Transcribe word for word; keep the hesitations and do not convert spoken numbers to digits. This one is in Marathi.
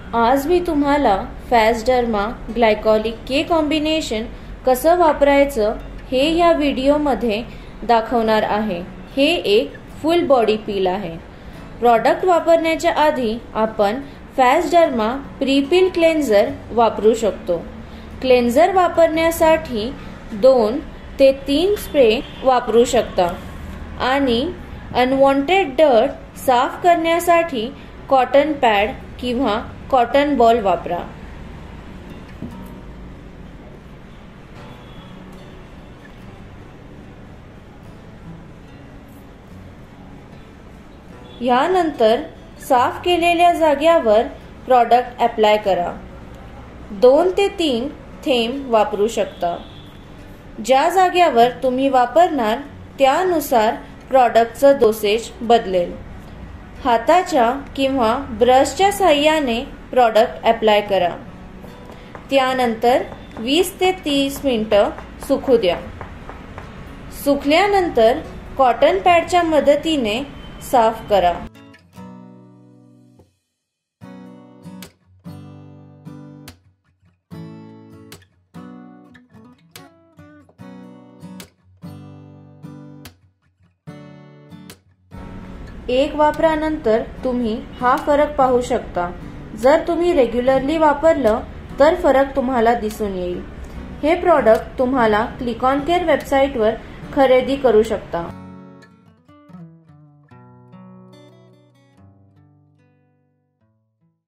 आज मी तुम्हाला फॅसडर्मा ग्लायकॉलिक के कॉम्बिनेशन कसं वापरायचं हे या व्हिडिओमध्ये दाखवणार आहे। हे एक फुल बॉडी पील आहे। प्रॉडक्ट वापरण्याच्या आधी आपण फॅसडर्मा प्री-पील क्लेन्झर वापरू शकतो। क्लेन्झर वापरण्यासाठी दोन ते तीन स्प्रे वापरू शकता आणि अनवॉन्टेड डर्ट साफ करण्यासाठी कॉटन पॅड किंवा कॉटन बॉल वापरा। यानंतर साफ केलेल्या जाग्यावर प्रॉडक्ट अप्लाय करा। दोन ते तीन थेंब वापरू शकता। ज्या जाग्यावर तुम्ही वापरणार त्यानुसार प्रॉडक्टचं डोसेज बदलेल। हाताच्या किंवा ब्रशच्या साहाय्याने प्रॉडक्ट अप्लाय करा। त्यानंतर वीस ते तीस मिनिटं सुकू द्या। सुकल्यानंतर कॉटन पॅडच्या मदतीने साफ करा। एक वापरानंतर तुम्ही हा फरक पाहू शकता। जर तुम्ही रेग्युलरली वापरलं तर फरक तुम्हाला दिसून येईल। हे प्रॉडक्ट तुम्हाला क्लिक ऑन केअर वेबसाईटवर खरेदी करू शकता।